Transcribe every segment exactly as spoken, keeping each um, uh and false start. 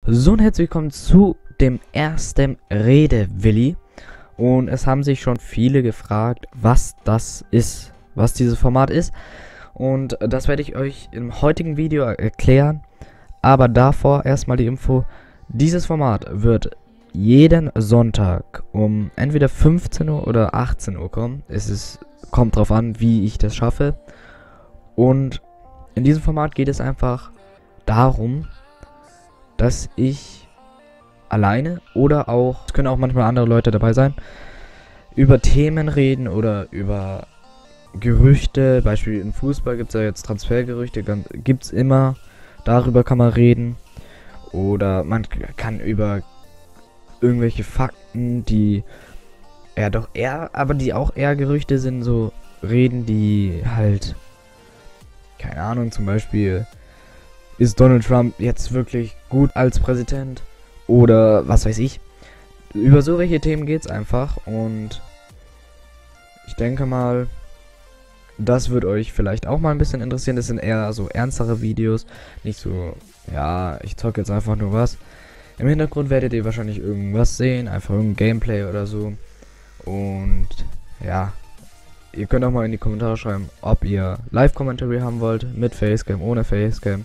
So und herzlich willkommen zu dem ersten Redewilli. Und es haben sich schon viele gefragt, was das ist, was dieses Format ist. Und das werde ich euch im heutigen Video erklären. Aber davor erstmal die Info. Dieses Format wird jeden Sonntag um entweder fünfzehn Uhr oder achtzehn Uhr kommen. Es ist, kommt drauf an, wie ich das schaffe. Und in diesem Format geht es einfach darum, dass ich alleine oder auch, es können auch manchmal andere Leute dabei sein, über Themen reden oder über Gerüchte. Beispiel im Fußball gibt es ja jetzt Transfergerüchte, gibt es immer, darüber kann man reden. Oder man kann über irgendwelche Fakten, die ja doch eher, aber die auch eher Gerüchte sind, so reden, die halt, keine Ahnung, zum Beispiel, ist Donald Trump jetzt wirklich gut als Präsident? Oder was weiß ich. Über so welche Themen geht es einfach. Und ich denke mal, das wird euch vielleicht auch mal ein bisschen interessieren. Das sind eher so ernstere Videos. Nicht so, ja, ich zocke jetzt einfach nur was. Im Hintergrund werdet ihr wahrscheinlich irgendwas sehen. Einfach irgendein Gameplay oder so. Und ja, ihr könnt auch mal in die Kommentare schreiben, ob ihr Live-Commentary haben wollt. Mit Facecam, ohne Facecam.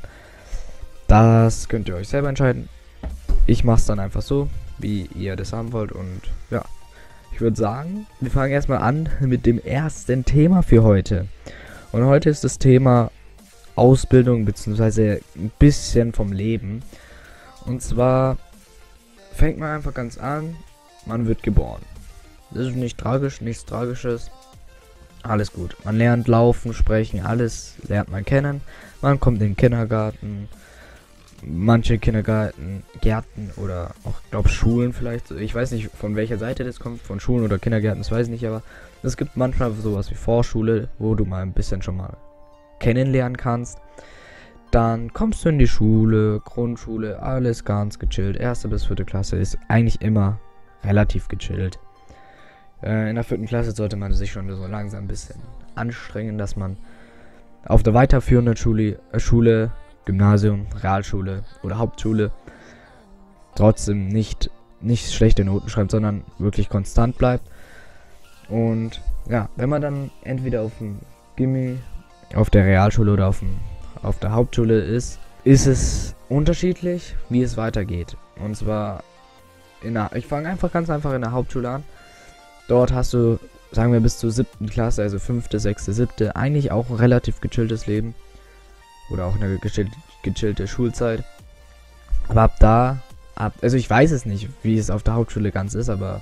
Das könnt ihr euch selber entscheiden. Ich mache es dann einfach so, wie ihr das haben wollt. Und ja, ich würde sagen, wir fangen erstmal an mit dem ersten Thema für heute. Und heute ist das Thema Ausbildung bzw. ein bisschen vom Leben. Und zwar fängt man einfach ganz an, man wird geboren. Das ist nicht tragisch, nichts Tragisches. Alles gut. Man lernt laufen, sprechen, alles lernt man kennen. Man kommt in den Kindergarten. Manche Kindergärten, Gärten oder auch, glaube Schulen vielleicht. Ich weiß nicht, von welcher Seite das kommt, von Schulen oder Kindergärten, das weiß ich nicht, aber es gibt manchmal sowas wie Vorschule, wo du mal ein bisschen schon mal kennenlernen kannst. Dann kommst du in die Schule, Grundschule, alles ganz gechillt. Erste bis vierte Klasse ist eigentlich immer relativ gechillt. Äh, in der vierten Klasse sollte man sich schon so langsam ein bisschen anstrengen, dass man auf der weiterführenden Schule, äh, Schule Gymnasium, Realschule oder Hauptschule trotzdem nicht, nicht schlechte Noten schreibt, sondern wirklich konstant bleibt. Und ja, wenn man dann entweder auf dem Gymi, auf der Realschule oder auf, dem, auf der Hauptschule ist, ist es unterschiedlich, wie es weitergeht. Und zwar, in der, ich fange einfach ganz einfach in der Hauptschule an. Dort hast du, sagen wir, bis zur siebten Klasse, also fünfte, sechste, siebte, eigentlich auch ein relativ gechilltes Leben. Oder auch eine gechillte, gechillte Schulzeit. Aber ab da, ab, also ich weiß es nicht, wie es auf der Hauptschule ganz ist, aber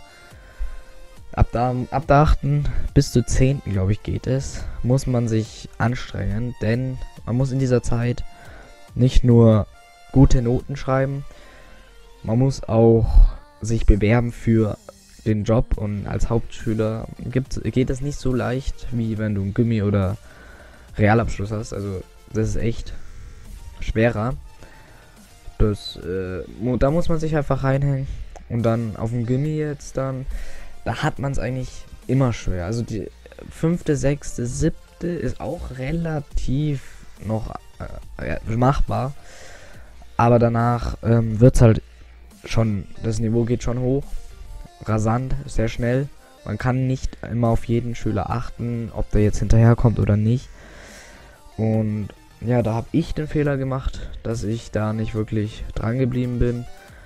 ab da, ab der achten bis zur zehnten, glaube ich, geht es, muss man sich anstrengen, denn man muss in dieser Zeit nicht nur gute Noten schreiben, man muss auch sich bewerben für den Job, und als Hauptschüler gibt, geht es nicht so leicht, wie wenn du einen Gymi oder Realabschluss hast, also das ist echt schwerer. Das, äh, da muss man sich einfach reinhängen. Und dann auf dem Gymi jetzt dann, da hat man es eigentlich immer schwer. Also die fünfte, sechste, siebte ist auch relativ noch äh, machbar. Aber danach ähm, wird es halt schon, das Niveau geht schon hoch. Rasant, sehr schnell. Man kann nicht immer auf jeden Schüler achten, ob der jetzt hinterherkommt oder nicht. Und ja, da habe ich den Fehler gemacht, dass ich da nicht wirklich dran geblieben bin.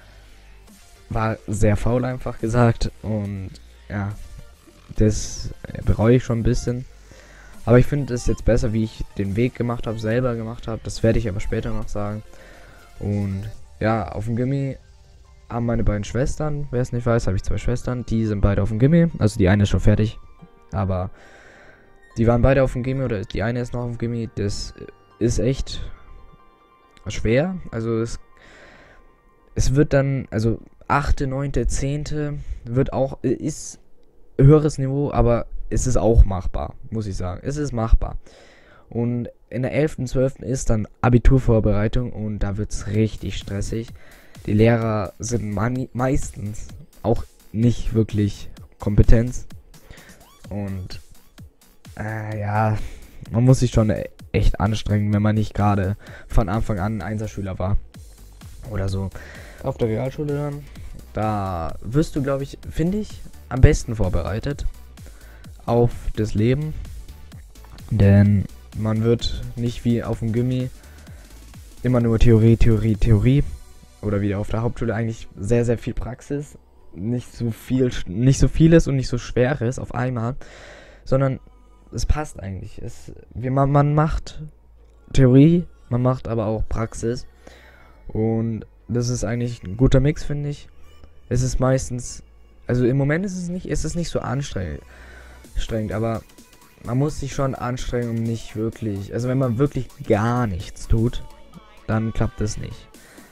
War sehr faul, einfach gesagt. Und ja, das bereue ich schon ein bisschen. Aber ich finde es jetzt besser, wie ich den Weg gemacht habe, selber gemacht habe. Das werde ich aber später noch sagen. Und ja, auf dem Gymi haben meine beiden Schwestern, wer es nicht weiß, habe ich zwei Schwestern. Die sind beide auf dem Gymi. Also die eine ist schon fertig. Aber die waren beide auf dem Gymi, oder die eine ist noch auf dem Gymi. Das ist echt schwer. Also es, es wird dann, also achte, neunte, zehnte wird auch, ist höheres Niveau, aber es ist auch machbar, muss ich sagen. Es ist machbar. Und in der elften, zwölften ist dann Abiturvorbereitung, und da wird es richtig stressig. Die Lehrer sind mani- meistens auch nicht wirklich kompetent. Und äh, ja, man muss sich schon echt anstrengen, wenn man nicht gerade von Anfang an ein Einserschüler war oder so. auf der Realschule dann, da wirst du, glaube ich, finde ich, am besten vorbereitet auf das Leben. Denn man wird nicht wie auf dem Gymi immer nur Theorie, Theorie, Theorie. Oder wie auf der Hauptschule eigentlich sehr, sehr viel Praxis. Nicht so viel, nicht so vieles und nicht so schweres auf einmal. Sondern es passt eigentlich. Es, wie man, man macht Theorie, man macht aber auch Praxis. Und das ist eigentlich ein guter Mix, finde ich. Es ist meistens, also im Moment ist es nicht, ist es nicht so anstrengend, anstrengend, aber man muss sich schon anstrengen, um nicht wirklich, also wenn man wirklich gar nichts tut, dann klappt es nicht.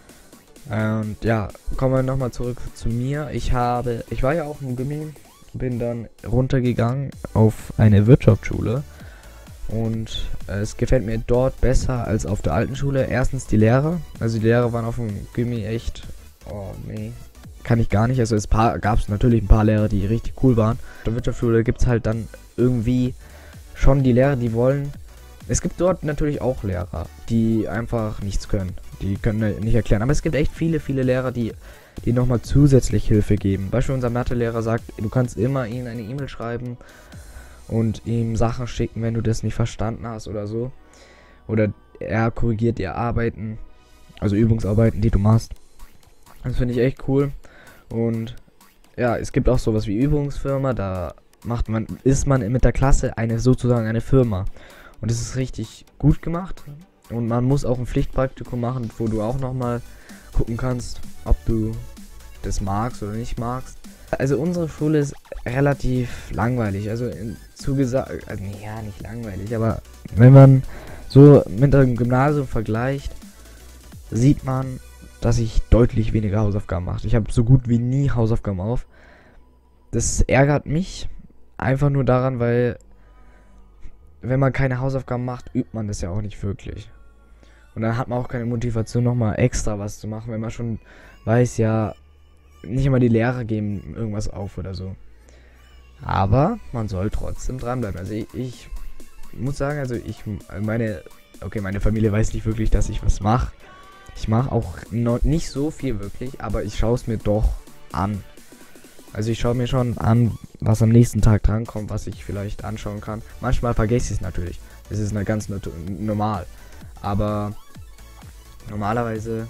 Und ja, kommen wir nochmal zurück zu mir. Ich habe, ich war ja auch im Gymi, bin dann runtergegangen auf eine Wirtschaftsschule. Und äh, es gefällt mir dort besser als auf der alten Schule. Erstens die Lehrer. Also die Lehrer waren auf dem Gymi echt, oh nee, kann ich gar nicht. Also es gab es natürlich ein paar Lehrer, die richtig cool waren. Auf der Wirtschaftsschule gibt es halt dann irgendwie schon die Lehrer, die wollen. Es gibt dort natürlich auch Lehrer, die einfach nichts können. Die können nicht erklären. Aber es gibt echt viele, viele Lehrer, die, die nochmal zusätzlich Hilfe geben. Beispielsweise unser Mathelehrer sagt, du kannst immer ihnen eine E-Mail schreiben und ihm Sachen schicken, wenn du das nicht verstanden hast oder so. Oder er korrigiert dir Arbeiten, also Übungsarbeiten, die du machst. Das finde ich echt cool. Und ja, es gibt auch sowas wie Übungsfirma, da macht man, ist man mit der Klasse eine sozusagen eine Firma. Und das ist richtig gut gemacht. Und man muss auch ein Pflichtpraktikum machen, wo du auch nochmal gucken kannst, ob du das magst oder nicht magst. Also unsere Schule ist relativ langweilig. Also in, zugesagt, also, ja, nicht langweilig, aber wenn man so mit einem Gymnasium vergleicht, sieht man, dass ich deutlich weniger Hausaufgaben mache. Ich habe so gut wie nie Hausaufgaben auf. Das ärgert mich einfach nur daran, weil wenn man keine Hausaufgaben macht, übt man das ja auch nicht wirklich. Und dann hat man auch keine Motivation, nochmal extra was zu machen, wenn man schon weiß, ja, nicht immer die Lehrer geben irgendwas auf oder so. Aber man soll trotzdem dranbleiben. Also ich, ich muss sagen, also ich, meine, okay, meine Familie weiß nicht wirklich, dass ich was mache. Ich mache auch noch nicht so viel wirklich, aber ich schaue es mir doch an. Also ich schaue mir schon an, was am nächsten Tag drankommt, was ich vielleicht anschauen kann. Manchmal vergesse ich es natürlich. Das ist eine ganz nat- normal. Aber normalerweise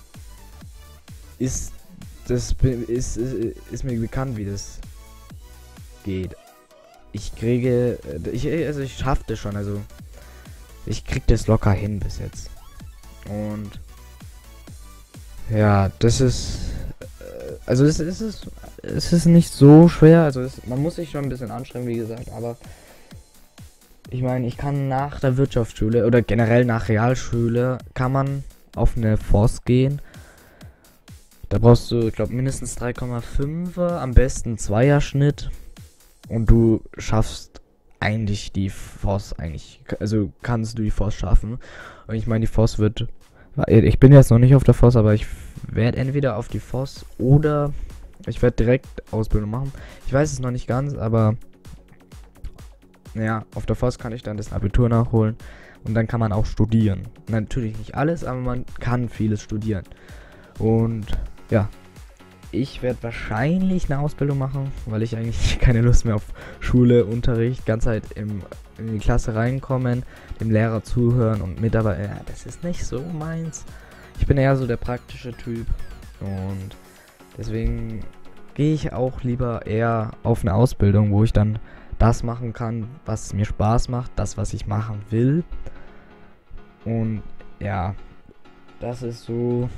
ist das ist, ist, ist mir bekannt, wie das geht. Ich kriege, ich, also ich schaffe das schon, also ich krieg das locker hin bis jetzt. Und ja, das ist, also es ist, es ist, es ist nicht so schwer, also es, man muss sich schon ein bisschen anstrengen, wie gesagt, aber ich meine, ich kann nach der Wirtschaftsschule oder generell nach Realschule kann man auf eine Forst gehen. Da brauchst du, ich glaube, mindestens drei Komma fünfer, am besten Zweierschnitt. Und du schaffst eigentlich die Forst, eigentlich, also kannst du die Forst schaffen. Und ich meine, die Forst wird, ich bin jetzt noch nicht auf der Forst, aber ich werde entweder auf die Forst oder ich werde direkt Ausbildung machen. Ich weiß es noch nicht ganz, aber ja, auf der Forst kann ich dann das Abitur nachholen. Und dann kann man auch studieren. Natürlich nicht alles, aber man kann vieles studieren. Und ja, ich werde wahrscheinlich eine Ausbildung machen, weil ich eigentlich keine Lust mehr auf Schule, Unterricht, ganz halt im, in die Klasse reinkommen, dem Lehrer zuhören und Mitarbeiter. Ja, das ist nicht so meins. Ich bin eher so der praktische Typ und deswegen gehe ich auch lieber eher auf eine Ausbildung, wo ich dann das machen kann, was mir Spaß macht, das, was ich machen will. Und ja, das ist so,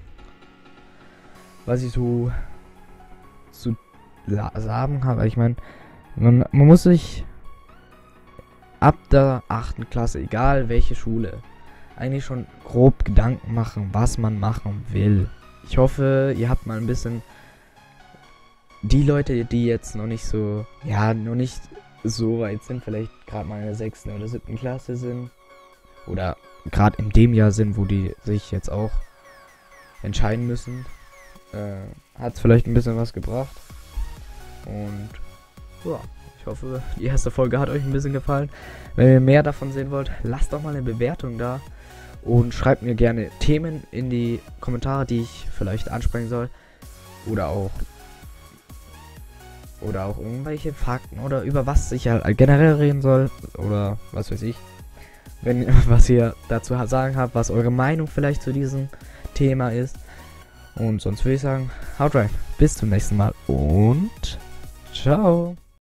was ich so zu sagen habe. Ich meine, man, man muss sich ab der achten Klasse, egal welche Schule, eigentlich schon grob Gedanken machen, was man machen will. Ich hoffe, ihr habt mal ein bisschen die Leute, die jetzt noch nicht so, ja, noch nicht so weit sind, vielleicht gerade mal in der sechsten oder siebten Klasse sind oder gerade in dem Jahr sind, wo die sich jetzt auch entscheiden müssen, äh, hat es vielleicht ein bisschen was gebracht. Und ja, ich hoffe, die erste Folge hat euch ein bisschen gefallen. Wenn ihr mehr davon sehen wollt, lasst doch mal eine Bewertung da. Und schreibt mir gerne Themen in die Kommentare, die ich vielleicht ansprechen soll. Oder auch oder auch irgendwelche Fakten oder über was ich halt generell reden soll. Oder was weiß ich. Wenn was ihr dazu sagen habt, was eure Meinung vielleicht zu diesem Thema ist. Und sonst würde ich sagen, haut rein. Bis zum nächsten Mal und ciao.